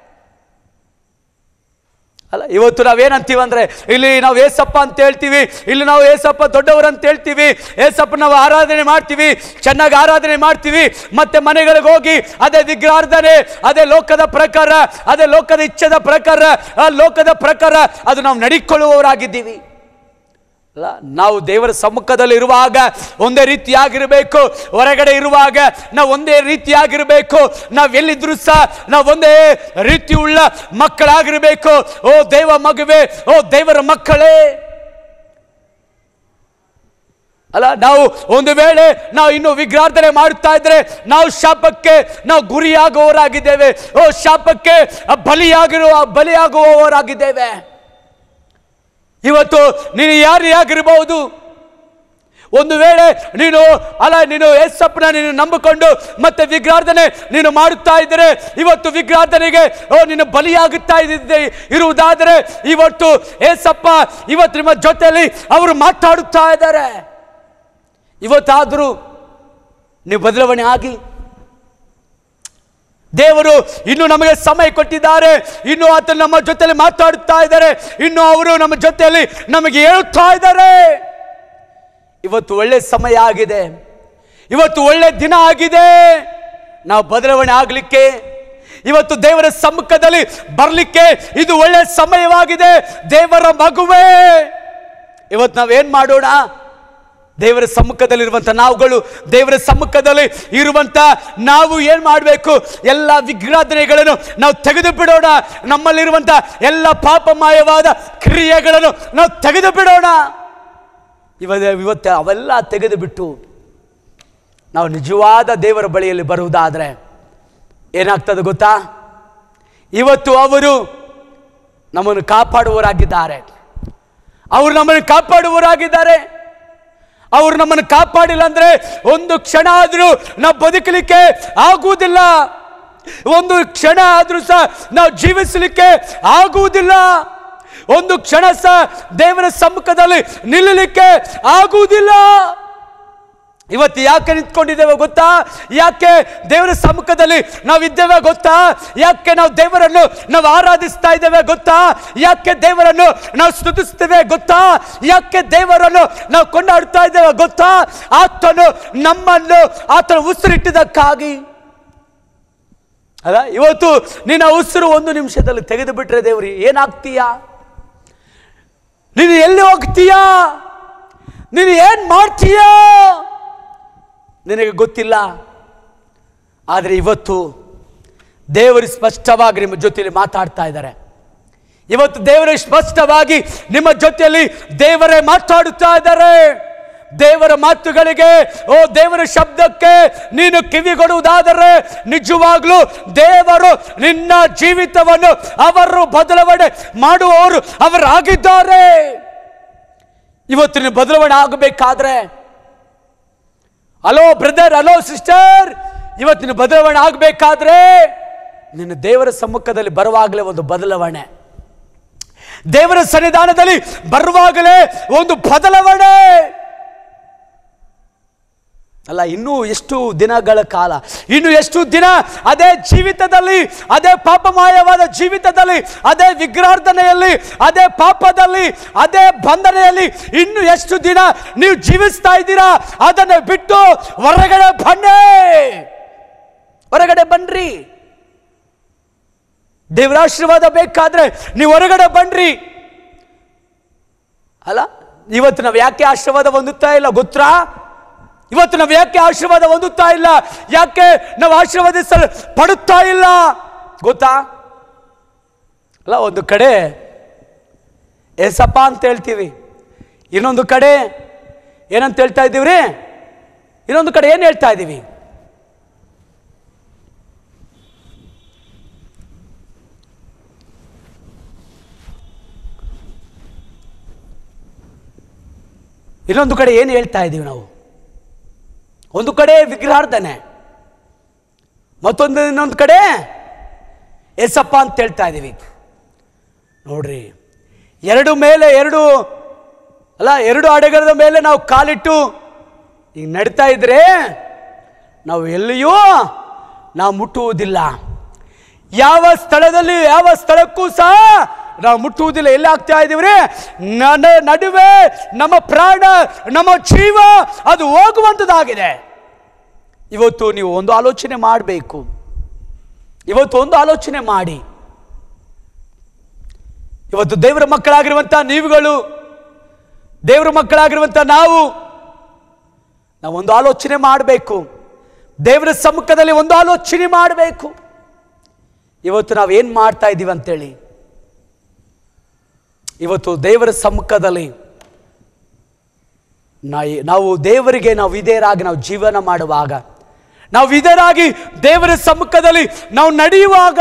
ಅಲ್ಲ, ಇವತ್ತು ನಾವೇನಂತೀವಂದ್ರೆ, ಇಲ್ಲಿ ನಾವು ಏಸಪ್ಪ ಅಂತ ಹೇಳ್ತೀವಿ, ಇಲ್ಲಿ ನಾವು ಏಸಪ್ಪ ದೊಡ್ಡವರು ಅಂತ ಹೇಳ್ತೀವಿ, ಏಸಪ್ಪ ನಾವು ಆರಾಧನೆ ಮಾಡ್ತೀವಿ, ಚೆನ್ನಾಗಿ ಆರಾಧನೆ ಮಾಡ್ತೀವಿ, ಮತ್ತೆ ಮನೆಗಳಿಗೆ ಹೋಗಿ ಅದೇ ವಿಗ್ರಹಾರ್ಧನೆ, ಅದೇ ಲೋಕದ ಪ್ರಕಾರ, ಅದೇ ಲೋಕದ ಇಚ್ಛೆದ ಪ್ರಕಾರ, ಆ ಲೋಕದ ಪ್ರಕಾರ ಅದು ನಾವು ನಡಿಕೊಳ್ಳುವವರಾಗಿದ್ದೀವಿ. ಅಲ್ಲ, ನಾವು ದೇವರ ಸಮ್ಮುಖದಲ್ಲಿ ಇರುವಾಗ ಒಂದೇ ರೀತಿಯಾಗಿರಬೇಕು, ಹೊರಗಡೆ ಇರುವಾಗ ನಾವು ಒಂದೇ ರೀತಿಯಾಗಿರಬೇಕು. ನಾವು ಎಲ್ಲಿದ್ರು ಸಹ ನಾವು ಒಂದೇ ರೀತಿ ಉಳ್ಳ ಮಕ್ಕಳಾಗಿರಬೇಕು. ಓ ದೇವ ಮಗುವೆ, ಓ ದೇವರ ಮಕ್ಕಳೇ, ಅಲ್ಲ ನಾವು ಒಂದು ವೇಳೆ ನಾವು ಇನ್ನು ವಿಗ್ರಹಾರ್ಧನೆ ಮಾಡುತ್ತಾ ಇದ್ರೆ ನಾವು ಶಾಪಕ್ಕೆ ನಾವು ಗುರಿಯಾಗುವವರಾಗಿದ್ದೇವೆ. ಓ ಶಾಪಕ್ಕೆ ಬಲಿಯಾಗಿರುವ ಬಲಿಯಾಗುವವರಾಗಿದ್ದೇವೆ. ಇವತ್ತು ನೀನು ಯಾರಿಯಾಗಿರಬಹುದು, ಒಂದು ವೇಳೆ ನೀನು ಅಲ್ಲ ನೀನು ಯೇಸಪ್ಪನ ನೀನು ನಂಬಿಕೊಂಡು ಮತ್ತೆ ವಿಗ್ರಹಾರ್ಧನೆ ನೀನು ಮಾಡುತ್ತಾ ಇದ್ದರೆ, ಇವತ್ತು ವಿಗ್ರಹಾರ್ಧನೆಗೆ ಓ ನೀನು ಬಲಿಯಾಗುತ್ತಾ ಇದ್ದೆ ಇರುವುದಾದರೆ, ಇವತ್ತು ಯೇಸಪ್ಪ ಇವತ್ತು ನಿಮ್ಮ ಜೊತೆಯಲ್ಲಿ ಅವರು ಮಾತಾಡುತ್ತಾ ಇದ್ದಾರೆ. ಇವತ್ತಾದರೂ ನೀವು ಬದಲಾವಣೆ ಆಗಿ, ದೇವರು ಇನ್ನು ನಮಗೆ ಸಮಯ ಕೊಟ್ಟಿದ್ದಾರೆ, ಇನ್ನು ಆತ ನಮ್ಮ ಜೊತೆಯಲ್ಲಿ ಮಾತಾಡುತ್ತಾ ಇದ್ದಾರೆ, ಇನ್ನು ಅವರು ನಮ್ಮ ಜೊತೆಯಲ್ಲಿ ನಮಗೆ ಹೇಳುತ್ತಾ ಇದ್ದಾರೆ. ಇವತ್ತು ಒಳ್ಳೆ ಸಮಯ ಆಗಿದೆ, ಇವತ್ತು ಒಳ್ಳೆ ದಿನ ಆಗಿದೆ ನಾವು ಬದಲಾವಣೆ ಆಗಲಿಕ್ಕೆ, ಇವತ್ತು ದೇವರ ಸಮ್ಮುಖದಲ್ಲಿ ಬರಲಿಕ್ಕೆ ಇದು ಒಳ್ಳೆ ಸಮಯವಾಗಿದೆ. ದೇವರ ಮಗುವೇ, ಇವತ್ತು ನಾವೇನ್ ಮಾಡೋಣ? ದೇವರ ಸಮ್ಮುಖದಲ್ಲಿರುವಂಥ ನಾವುಗಳು, ದೇವರ ಸಮ್ಮುಖದಲ್ಲಿ ಇರುವಂಥ ನಾವು ಏನು ಮಾಡಬೇಕು? ಎಲ್ಲ ವಿಗ್ರಹಾರ್ಧನೆಗಳನ್ನು ನಾವು ತೆಗೆದು ಬಿಡೋಣ. ನಮ್ಮಲ್ಲಿರುವಂಥ ಎಲ್ಲ ಪಾಪಮಯವಾದ ಕ್ರಿಯೆಗಳನ್ನು ನಾವು ತೆಗೆದು ಬಿಡೋಣ. ಇವತ್ತು ಇವತ್ತು ಅವೆಲ್ಲ ತೆಗೆದು ಬಿಟ್ಟು ನಾವು ನಿಜವಾದ ದೇವರ ಬಳಿಯಲ್ಲಿ ಬರುವುದಾದರೆ ಏನಾಗ್ತದೆ ಗೊತ್ತಾ? ಇವತ್ತು ಅವರು ನಮ್ಮನ್ನು ಕಾಪಾಡುವವರಾಗಿದ್ದಾರೆ, ಅವರು ನಮ್ಮನ್ನು ಕಾಪಾಡುವವರಾಗಿದ್ದಾರೆ. ಅವರು ನಮ್ಮನ್ನು ಕಾಪಾಡಿಲ್ಲ ಅಂದ್ರೆ ಒಂದು ಕ್ಷಣ ಆದರೂ ನಾವು ಬದುಕಲಿಕ್ಕೆ ಆಗುವುದಿಲ್ಲ, ಒಂದು ಕ್ಷಣ ಆದರೂ ಸಹ ನಾವು ಜೀವಿಸಲಿಕ್ಕೆ ಆಗುವುದಿಲ್ಲ, ಒಂದು ಕ್ಷಣ ಸಹ ದೇವರ ಸಮ್ಮುಖದಲ್ಲಿ ನಿಲ್ಲಲಿಕ್ಕೆ ಆಗುವುದಿಲ್ಲ. ಇವತ್ತು ಯಾಕೆ ನಿಂತ್ಕೊಂಡಿದ್ದೇವೆ ಗೊತ್ತಾ? ಯಾಕೆ ದೇವರ ಸಮ್ಮುಖದಲ್ಲಿ ನಾವಿದ್ದೇವೆ ಗೊತ್ತಾ? ಯಾಕೆ ನಾವು ದೇವರನ್ನು ನಾವು ಆರಾಧಿಸ್ತಾ ಇದ್ದೇವೆ ಗೊತ್ತಾ? ಯಾಕೆ ದೇವರನ್ನು ನಾವು ಸ್ತುತಿಸ್ತೇವೆ ಗೊತ್ತಾ? ಯಾಕೆ ದೇವರನ್ನು ನಾವು ಕೊಂಡಾಡ್ತಾ ಇದ್ದೇವೆ ಗೊತ್ತಾ? ಆತನು ನಮ್ಮನ್ನು ಆತನ ಉಸಿರಿಟ್ಟಿದ್ದಕ್ಕಾಗಿ ಅಲ್ಲ. ಇವತ್ತು ನಿನ್ನ ಉಸಿರು ಒಂದು ನಿಮಿಷದಲ್ಲಿ ತೆಗೆದು ಬಿಟ್ರೆ ದೇವ್ರಿ ಏನಾಗ್ತೀಯಾ? ನೀನು ಎಲ್ಲಿ ಹೋಗ್ತೀಯಾ? ನೀನು ಏನ್ ಮಾಡ್ತೀಯಾ ನಿನಗೆ ಗೊತ್ತಿಲ್ಲ. ಆದರೆ ಇವತ್ತು ದೇವರು ಸ್ಪಷ್ಟವಾಗಿ ನಿಮ್ಮ ಜೊತೆಯಲ್ಲಿ ಮಾತಾಡ್ತಾ ಇದ್ದಾರೆ. ಇವತ್ತು ದೇವರು ಸ್ಪಷ್ಟವಾಗಿ ನಿಮ್ಮ ಜೊತೆಯಲ್ಲಿ ದೇವರೇ ಮಾತಾಡುತ್ತಾ ಇದ್ದಾರೆ. ದೇವರ ಮಾತುಗಳಿಗೆ, ಓ ದೇವರ ಶಬ್ದಕ್ಕೆ ನೀನು ಕಿವಿಗೊಡುವುದಾದರೆ ನಿಜವಾಗ್ಲೂ ದೇವರು ನಿನ್ನ ಜೀವಿತವನ್ನು ಅವರು ಬದಲಾವಣೆ ಮಾಡುವವರು ಅವರಾಗಿದ್ದಾರೆ. ಇವತ್ತು ನೀನು ಬದಲಾವಣೆ ಆಗಬೇಕಾದ್ರೆ, ಹಲೋ ಬ್ರದರ್, ಹಲೋ ಸಿಸ್ಟರ್, ಇವತ್ತಿನ ಬದಲಾವಣೆ ಆಗಬೇಕಾದ್ರೆ ನಿನ್ನ ದೇವರ ಸಮ್ಮುಖದಲ್ಲಿ ಬರುವಾಗಲೇ ಒಂದು ಬದಲಾವಣೆ, ದೇವರ ಸನ್ನಿಧಾನದಲ್ಲಿ ಬರುವಾಗಲೇ ಒಂದು ಬದಲಾವಣೆ. ಅಲ್ಲ, ಇನ್ನೂ ಎಷ್ಟು ದಿನಗಳ ಕಾಲ, ಇನ್ನು ಎಷ್ಟು ದಿನ ಅದೇ ಜೀವಿತದಲ್ಲಿ, ಅದೇ ಪಾಪಮಯವಾದ ಜೀವಿತದಲ್ಲಿ, ಅದೇ ವಿಗ್ರಹಾರ್ಧನೆಯಲ್ಲಿ, ಅದೇ ಪಾಪದಲ್ಲಿ, ಅದೇ ಬಂಧನೆಯಲ್ಲಿ ಇನ್ನು ಎಷ್ಟು ದಿನ ನೀವು ಜೀವಿಸ್ತಾ ಇದ್ದೀರಾ? ಅದನ್ನು ಬಿಟ್ಟು ಹೊರಗಡೆ ಬನ್ನಿ, ಹೊರಗಡೆ ಬನ್ರಿ. ದೇವರ ಆಶೀರ್ವಾದ ಬೇಕಾದ್ರೆ ನೀವು ಹೊರಗಡೆ ಬನ್ರಿ. ಅಲ್ಲ, ಇವತ್ತು ನಾವು ಯಾಕೆ ಆಶೀರ್ವಾದ ಹೊಂದುತ್ತಾ ಇಲ್ಲ ಗೊತ್ತಾ? ಇವತ್ತು ನಾವು ಯಾಕೆ ಆಶೀರ್ವಾದ ಹೊಂದುತ್ತಾ ಇಲ್ಲ? ಯಾಕೆ ನಾವು ಆಶೀರ್ವಾದಿಸಲು ಪಡುತ್ತಾ ಇಲ್ಲ ಗೊತ್ತಾ? ಅಲ್ಲ, ಒಂದು ಕಡೆ ಏಸಪ್ಪ ಅಂತ ಹೇಳ್ತೀವಿ, ಇನ್ನೊಂದು ಕಡೆ ಏನಂತ ಹೇಳ್ತಾ ಇದ್ದೀವ್ರಿ? ಇನ್ನೊಂದು ಕಡೆ ಏನು ಹೇಳ್ತಾ ಇದ್ದೀವಿ? ಇನ್ನೊಂದು ಕಡೆ ಏನು ಹೇಳ್ತಾ ಇದ್ದೀವಿ ನಾವು? ಒಂದು ಕಡೆ ವಿಗ್ರಹಾರ್ಧನೆ, ಮತ್ತೊಂದು ಇನ್ನೊಂದು ಕಡೆ ಏಸಪ್ಪ ಅಂತ ಹೇಳ್ತಾ ಇದ್ದೀವಿ. ನೋಡ್ರಿ, ಎರಡು ಮೇಲೆ ಎರಡು ಅಲ್ಲ, ಎರಡು ಅಡೆಗರದ ಮೇಲೆ ನಾವು ಕಾಲಿಟ್ಟು ಈಗ ನಡ್ತಾ ಇದ್ರೆ ನಾವು ಎಲ್ಲಿಯೂ ನಾವು ಮುಟ್ಟುವುದಿಲ್ಲ. ಯಾವ ಸ್ಥಳದಲ್ಲಿ ಯಾವ ಸ್ಥಳಕ್ಕೂ ಸಹ ನಾವು ಮುಟ್ಟುವುದಿಲ್ಲ. ಎಲ್ಲಿ ಆಗ್ತಾ ಇದ್ದೀವ್ರಿ? ನನ್ನ ನಡುವೆ ನಮ್ಮ ಪ್ರಾಣ, ನಮ್ಮ ಜೀವ ಅದು ಹೋಗುವಂಥದ್ದಾಗಿದೆ. ಇವತ್ತು ನೀವು ಒಂದು ಆಲೋಚನೆ ಮಾಡಬೇಕು. ಇವತ್ತು ಒಂದು ಆಲೋಚನೆ ಮಾಡಿ. ಇವತ್ತು ದೇವರ ಮಕ್ಕಳಾಗಿರುವಂಥ ನೀವುಗಳು, ದೇವರ ಮಕ್ಕಳಾಗಿರುವಂಥ ನಾವು ನಾವೊಂದು ಆಲೋಚನೆ ಮಾಡಬೇಕು. ದೇವರ ಸಮ್ಮುಖದಲ್ಲಿ ಒಂದು ಆಲೋಚನೆ ಮಾಡಬೇಕು. ಇವತ್ತು ನಾವೇನು ಮಾಡ್ತಾ ಇದ್ದೀವಿ ಅಂತೇಳಿ. ಇವತ್ತು ದೇವರ ಸಮ್ಮುಖದಲ್ಲಿ ನಾವು ದೇವರಿಗೆ ನಾವು ವಿಧೇಯರಾಗಿ ನಾವು ಜೀವನ ಮಾಡುವಾಗ, ನಾವು ವಿಧೇಯರಾಗಿ ದೇವರ ಸಮ್ಮುಖದಲ್ಲಿ ನಾವು ನಡೆಯುವಾಗ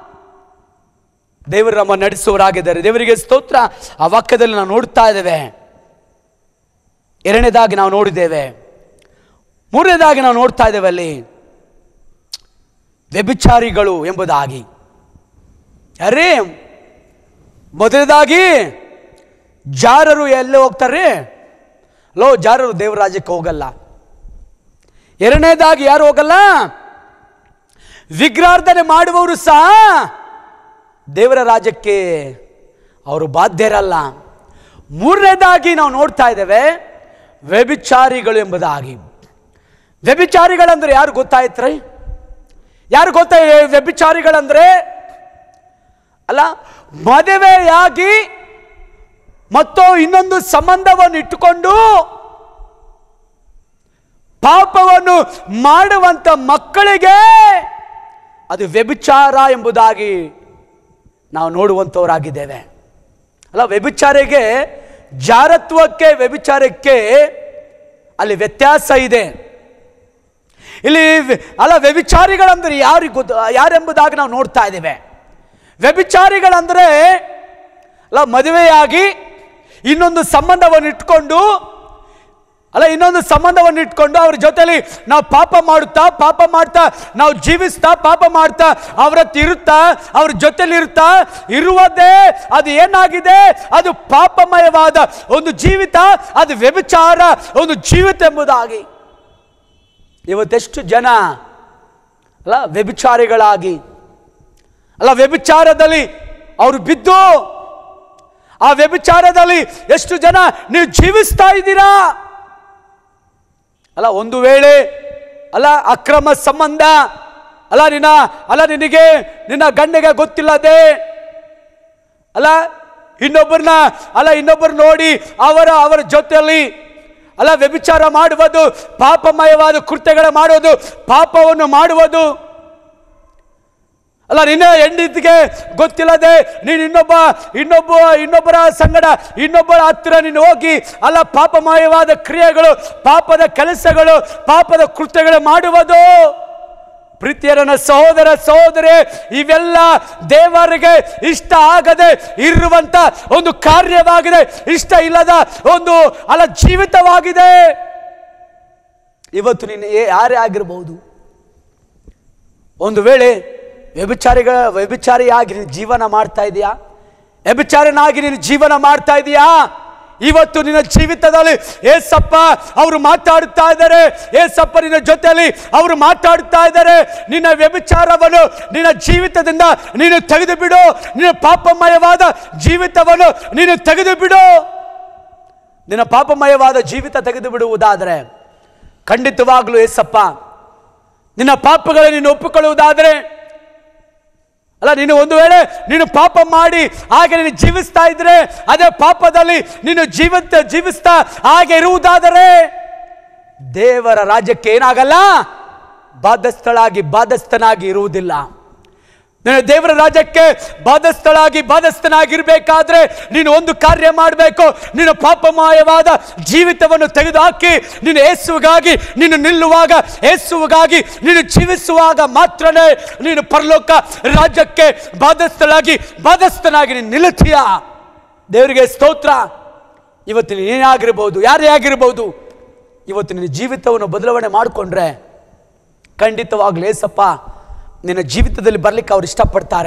ದೇವರು ನಮ್ಮ ನಡೆಸುವರಾಗಿದ್ದಾರೆ. ದೇವರಿಗೆ ಸ್ತೋತ್ರ. ಆ ವಾಕ್ಯದಲ್ಲಿ ನಾವು ನೋಡ್ತಾ ಇದ್ದೇವೆ. ಎರಡನೇದಾಗಿ ನಾವು ನೋಡಿದ್ದೇವೆ. ಮೂರನೇದಾಗಿ ನಾವು ನೋಡ್ತಾ ಇದ್ದೇವೆ ಅಲ್ಲಿ ವ್ಯಭಿಚಾರಿಗಳು ಎಂಬುದಾಗಿ. ಯಾರೇ? ಮೊದಲನೇದಾಗಿ ಜಾರರು ಎಲ್ಲಿ ಹೋಗ್ತಾರೆ? ಲೋ, ಜಾರರು ದೇವರ ರಾಜ್ಯಕ್ಕೆ ಹೋಗಲ್ಲ. ಎರಡನೇದಾಗಿ ಯಾರು ಹೋಗಲ್ಲ? ವಿಗ್ರಹಾರ್ಧನೆ ಮಾಡುವವರು ಸಹ ದೇವರ ರಾಜ್ಯಕ್ಕೆ ಅವರು ಬಾಧ್ಯರಲ್ಲ. ಮೂರನೇದಾಗಿ ನಾವು ನೋಡ್ತಾ ಇದ್ದೇವೆ ವ್ಯಭಿಚಾರಿಗಳು ಎಂಬುದಾಗಿ. ವ್ಯಭಿಚಾರಿಗಳಂದ್ರೆ ಯಾರು ಗೊತ್ತಾಯ್ತ್ರಿ? ಯಾರು ಗೊತ್ತಾ ವ್ಯಭಿಚಾರಿಗಳಂದ್ರೆ? ಅಲ್ಲ, ಮದುವೆಯಾಗಿ ಮತ್ತು ಇನ್ನೊಂದು ಸಂಬಂಧವನ್ನು ಇಟ್ಟುಕೊಂಡು ಪಾಪವನ್ನು ಮಾಡುವಂತ ಮಕ್ಕಳಿಗೆ ಅದು ವ್ಯಭಿಚಾರ ಎಂಬುದಾಗಿ ನಾವು ನೋಡುವಂಥವರಾಗಿದ್ದೇವೆ. ಅಲ್ಲ, ವ್ಯಭಿಚಾರಿಗೆ, ಜಾರತ್ವಕ್ಕೆ ವ್ಯಭಿಚಾರಕ್ಕೆ ಅಲ್ಲಿ ವ್ಯತ್ಯಾಸ ಇದೆ. ಇಲ್ಲಿ ಅಲ್ಲ, ವ್ಯಭಿಚಾರಿಗಳಂದ್ರೆ ಯಾರಿಗೆ ಗೊತ್ತು ಯಾರೆಂಬುದಾಗಿ ನಾವು ನೋಡ್ತಾ ಇದ್ದೇವೆ. ವ್ಯಭಿಚಾರಿಗಳಂದ್ರೆ ಅಲ್ಲ, ಮದುವೆಯಾಗಿ ಇನ್ನೊಂದು ಸಂಬಂಧವನ್ನು ಇಟ್ಕೊಂಡು ಅಲ್ಲ ಇನ್ನೊಂದು ಸಂಬಂಧವನ್ನು ಇಟ್ಕೊಂಡು ಅವ್ರ ಜೊತೆಲಿ ನಾವು ಪಾಪ ಮಾಡುತ್ತಾ ಪಾಪ ಮಾಡ್ತಾ ನಾವು ಜೀವಿಸ್ತಾ ಪಾಪ ಮಾಡ್ತಾ ಅವರ ಇರುತ್ತಾ ಅವ್ರ ಜೊತೆಲಿ ಇರುತ್ತಾ ಇರುವುದೇ ಅದು ಏನಾಗಿದೆ? ಅದು ಪಾಪಮಯವಾದ ಒಂದು ಜೀವಿತ, ಅದು ವ್ಯಭಿಚಾರ ಒಂದು ಜೀವಿತ ಎಂಬುದಾಗಿ. ಇವತ್ತೆಷ್ಟು ಜನ ಅಲ್ಲ ವ್ಯಭಿಚಾರಿಗಳಾಗಿ ಅಲ್ಲ ವ್ಯಭಿಚಾರದಲ್ಲಿ ಅವರು ಬಿದ್ದು, ಆ ವ್ಯಭಿಚಾರದಲ್ಲಿ ಎಷ್ಟು ಜನ ನೀವು ಜೀವಿಸ್ತಾ ಇದ್ದೀರಾ? ಅಲ್ಲ, ಒಂದು ವೇಳೆ ಅಲ್ಲ ಅಕ್ರಮ ಸಂಬಂಧ ಅಲ್ಲ ನಿನ್ನ ಅಲ್ಲ ನಿನಗೆ ನಿನ್ನ ಗಂಡಗೆ ಗೊತ್ತಿಲ್ಲದೆ ಅಲ್ಲ ಇನ್ನೊಬ್ಬರನ್ನ ಅಲ್ಲ ಇನ್ನೊಬ್ಬರು ನೋಡಿ ಅವರ ಅವರ ಜೊತೆಯಲ್ಲಿ ಅಲ್ಲ ವ್ಯಭಿಚಾರ ಮಾಡುವುದು, ಪಾಪಮಯವಾದ ಕೃತ್ಯಗಳ ಮಾಡುವುದು, ಪಾಪವನ್ನು ಮಾಡುವುದು. ಅಲ್ಲ, ನಿನ್ನ ಹೆಂಡತಿಗೆ ಗೊತ್ತಿಲ್ಲದೆ ನೀನು ಇನ್ನೊಬ್ಬ ಇನ್ನೊಬ್ಬ ಇನ್ನೊಬ್ಬರ ಸಂಗಡ ಇನ್ನೊಬ್ಬರ ಹತ್ತಿರ ನೀನು ಹೋಗಿ ಅಲ್ಲ ಪಾಪಮಯವಾದ ಕ್ರಿಯೆಗಳು, ಪಾಪದ ಕೆಲಸಗಳು, ಪಾಪದ ಕೃತ್ಯಗಳು ಮಾಡುವುದು. ಪ್ರೀತಿಯರನ್ನ ಸಹೋದರ ಸಹೋದರಿ, ಇವೆಲ್ಲ ದೇವರಿಗೆ ಇಷ್ಟ ಆಗದೆ ಇರುವಂತ ಒಂದು ಕಾರ್ಯವಾಗಿದೆ, ಇಷ್ಟ ಇಲ್ಲದ ಒಂದು ಅಲ್ಲ ಜೀವಿತವಾಗಿದೆ. ಇವತ್ತು ನೀನು ಯಾರೇ ಆಗಿರಬಹುದು, ಒಂದು ವೇಳೆ ವ್ಯಭಿಚಾರಿಗಳ ವ್ಯಭಿಚಾರಿಯಾಗಿ ನೀನು ಜೀವನ ಮಾಡ್ತಾ ಇದೆಯಾ? ವ್ಯಭಿಚಾರನಾಗಿ ನೀನು ಜೀವನ ಮಾಡ್ತಾ ಇದೆಯಾ? ಇವತ್ತು ನಿನ್ನ ಜೀವಿತದಲ್ಲಿ ಏಸಪ್ಪ ಅವರು ಮಾತಾಡ್ತಾ ಇದ್ದಾರೆ. ಏಸಪ್ಪ ನಿನ್ನ ಜೊತೆಯಲ್ಲಿ ಅವರು ಮಾತಾಡ್ತಾ ಇದ್ದಾರೆ. ನಿನ್ನ ವ್ಯಭಿಚಾರವನ್ನು ನಿನ್ನ ಜೀವಿತದಿಂದ ನೀನು ತೆಗೆದು ಬಿಡು. ನಿನ್ನ ಪಾಪಮಯವಾದ ಜೀವಿತವನ್ನು ನೀನು ತೆಗೆದು ಬಿಡು. ನಿನ್ನ ಪಾಪಮಯವಾದ ಜೀವಿತ ತೆಗೆದು ಬಿಡುವುದಾದರೆ ಖಂಡಿತವಾಗ್ಲೂ ಏಸಪ್ಪ ನಿನ್ನ ಪಾಪಗಳನ್ನು ನೀನು ಒಪ್ಪಿಕೊಳ್ಳುವುದಾದರೆ, ಅಲ್ಲ ನೀನು ಒಂದು ವೇಳೆ ನೀನು ಪಾಪ ಮಾಡಿ ಹಾಗೆ ನೀನು ಜೀವಿಸ್ತಾ ಇದ್ರೆ, ಅದೇ ಪಾಪದಲ್ಲಿ ನೀನು ಜೀವಂತ ಜೀವಿಸ್ತಾ ಹಾಗೆ ಇರುವುದಾದರೆ ದೇವರ ರಾಜ್ಯಕ್ಕೆ ಏನಾಗಲ್ಲ, ಬಾಧ್ಯಸ್ಥಳಾಗಿ ಬಾಧ್ಯಸ್ಥನಾಗಿ ಇರುವುದಿಲ್ಲ. ನೀನು ದೇವರ ರಾಜ್ಯಕ್ಕೆ ಬಾಧ್ಯಸ್ಥಳಾಗಿ ಬಾಧ್ಯಸ್ಥನಾಗಿರ್ಬೇಕಾದ್ರೆ ನೀನು ಒಂದು ಕಾರ್ಯ ಮಾಡಬೇಕು. ನೀನು ಪಾಪಮಯವಾದ ಜೀವಿತವನ್ನು ತೆಗೆದುಹಾಕಿ ನೀನು ಯೇಸುವಿಗಾಗಿ ನೀನು ನಿಲ್ಲುವಾಗ, ಯೇಸುವಿಗಾಗಿ ನೀನು ಜೀವಿಸುವಾಗ ಮಾತ್ರನೇ ನೀನು ಪರಲೋಕ ರಾಜ್ಯಕ್ಕೆ ಬಾಧ್ಯಸ್ಥಳಾಗಿ ಬಾಧ್ಯಸ್ಥನಾಗಿ ನೀನು ನಿಲ್ಲುತ್ತೀಯ. ದೇವರಿಗೆ ಸ್ತೋತ್ರ. ಇವತ್ತು ನೀನೇ ಆಗಿರ್ಬೋದು, ಯಾರೇ ಆಗಿರ್ಬೋದು, ಇವತ್ತು ನಿನ್ನ ಜೀವಿತವನ್ನು ಬದಲಾವಣೆ ಮಾಡಿಕೊಂಡ್ರೆ ಖಂಡಿತವಾಗ್ಲೂ ಏಸಪ್ಪ ನಿನ್ನ ಜೀವಿತದಲ್ಲಿ ಬರ್ಲಿಕ್ಕೆ ಅವ್ರು ಇಷ್ಟಪಡ್ತಾರೆ.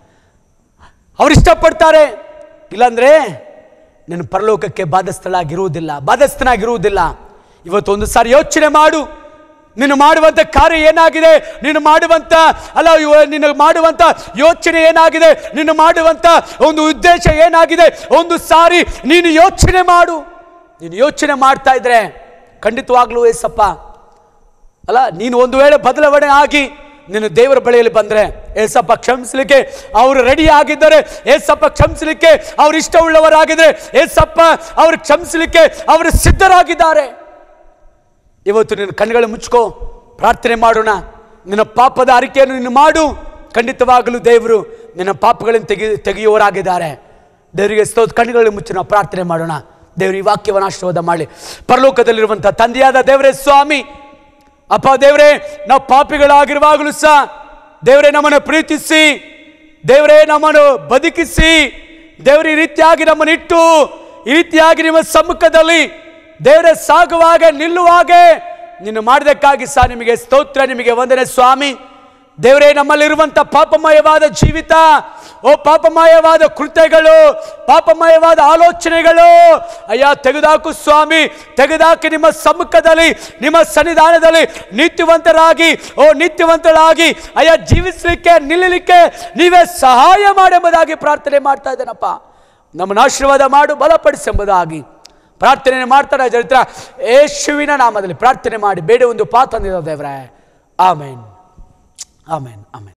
ಅವ್ರು ಇಷ್ಟಪಡ್ತಾರೆ. ಇಲ್ಲಾಂದ್ರೆ ನಿನ್ನ ಪರಲೋಕಕ್ಕೆ ಬಾಧ್ಯಸ್ಥಳಾಗಿರುವುದಿಲ್ಲ, ಬಾಧ್ಯಸ್ಥನಾಗಿರುವುದಿಲ್ಲ. ಇವತ್ತು ಒಂದು ಸಾರಿ ಯೋಚನೆ ಮಾಡು. ನೀನು ಮಾಡುವಂಥ ಕಾರ್ಯ ಏನಾಗಿದೆ, ನೀನು ಮಾಡುವಂಥ ಅಲ್ಲ ನೀನು ಮಾಡುವಂಥ ಯೋಚನೆ ಏನಾಗಿದೆ, ನೀನು ಮಾಡುವಂಥ ಒಂದು ಉದ್ದೇಶ ಏನಾಗಿದೆ, ಒಂದು ಸಾರಿ ನೀನು ಯೋಚನೆ ಮಾಡು. ನೀನು ಯೋಚನೆ ಮಾಡ್ತಾ ಇದ್ರೆ ಖಂಡಿತವಾಗ್ಲೂ ಏಸಪ್ಪ ಅಲ್ಲ ನೀನು ಒಂದು ವೇಳೆ ಬದಲಾವಣೆ ಆಗಿ ನೀನು ದೇವರ ಬಳಿಯಲ್ಲಿ ಬಂದರೆ ಏಸಪ್ಪ ಕ್ಷಮಿಸಲಿಕ್ಕೆ ಅವರು ರೆಡಿ ಆಗಿದ್ದಾರೆ. ಏಸಪ್ಪ ಕ್ಷಮಿಸಲಿಕ್ಕೆ ಅವರು ಇಷ್ಟವುಳ್ಳವರಾಗಿದ್ದಾರೆ. ಏಸಪ್ಪ ಅವರು ಕ್ಷಮಿಸಲಿಕ್ಕೆ ಅವರು ಸಿದ್ಧರಾಗಿದ್ದಾರೆ. ಇವತ್ತು ನಿನ್ನ ಕಣ್ಣುಗಳು ಮುಚ್ಕೋ, ಪ್ರಾರ್ಥನೆ ಮಾಡೋಣ. ನಿನ್ನ ಪಾಪದ ಅರಿಕೆಯನ್ನು ನೀನು ಮಾಡು. ಖಂಡಿತವಾಗಲೂ ದೇವರು ನಿನ್ನ ಪಾಪಗಳನ್ನು ತೆಗಿ ತೆಗೆಯುವವರಾಗಿದ್ದಾರೆ. ದೇವರಿಗೆ ಸ್ತೋತ್ರ. ಕಣ್ಣುಗಳು ಮುಚ್ಚಿ ನಾವು ಪ್ರಾರ್ಥನೆ ಮಾಡೋಣ. ದೇವರು ಈ ವಾಕ್ಯವನ್ನು ಆಶೀರ್ವಾದ ಮಾಡಿ. ಪರಲೋಕದಲ್ಲಿರುವಂಥ ತಂದೆಯಾದ ದೇವರೇ ಸ್ವಾಮಿ, ಅಪ್ಪ ದೇವರೇ, ನಾವು ಪಾಪಿಗಳಾಗಿರುವಾಗಲೂ ಸಹ ದೇವರೇ ನಮ್ಮನ್ನು ಪ್ರೀತಿಸಿ, ದೇವರೇ ನಮ್ಮನ್ನು ಬದುಕಿಸಿ, ದೇವರ ಈ ರೀತಿಯಾಗಿ ನಮ್ಮನ್ನು ಇಟ್ಟು ಈ ರೀತಿಯಾಗಿ ನಿಮ್ಮ ಸಮ್ಮುಖದಲ್ಲಿ ದೇವರೇ ಸಾಗುವಾಗ ನಿಲ್ಲುವಾಗ ನೀನು ಮಾಡಿದಕ್ಕಾಗಿ ಸಹ ನಿಮಗೆ ಸ್ತೋತ್ರ, ನಿಮಗೆ ವಂದನೆ ಸ್ವಾಮಿ. ದೇವರೇ ನಮ್ಮಲ್ಲಿರುವಂಥ ಪಾಪಮಯವಾದ ಜೀವಿತ, ಓ ಪಾಪಮಯವಾದ ಕೃತ್ಯಗಳು, ಪಾಪಮಯವಾದ ಆಲೋಚನೆಗಳು ಅಯ್ಯ ತೆಗೆದಾಕು ಸ್ವಾಮಿ. ತೆಗೆದಾಕಿ ನಿಮ್ಮ ಸಮ್ಮುಖದಲ್ಲಿ ನಿಮ್ಮ ಸನ್ನಿಧಾನದಲ್ಲಿ ನೀತಿವಂತರಾಗಿ ಓ ನೀತಿವಂತರಾಗಿ ಅಯ್ಯ ಜೀವಿಸಲಿಕ್ಕೆ ನಿಲ್ಲಲಿಕ್ಕೆ ನೀವೇ ಸಹಾಯ ಮಾಡೆಂಬುದಾಗಿ ಪ್ರಾರ್ಥನೆ ಮಾಡ್ತಾ ಇದ್ದೇನಪ್ಪ. ನಮ್ಮನ್ನು ಆಶೀರ್ವಾದ ಮಾಡು, ಬಲಪಡಿಸೆಂಬುದಾಗಿ ಪ್ರಾರ್ಥನೆ ಮಾಡ್ತಾರೆ. ಚರಿತ್ರ ಯೇಸುವಿನ ನಾಮದಲ್ಲಿ ಪ್ರಾರ್ಥನೆ ಮಾಡಿ ಬೇಡ ಒಂದು ಪಾತ್ರ ದೇವರೇ. ಆಮೇನ್, ಆಮೇನ್, ಆಮೇನ್.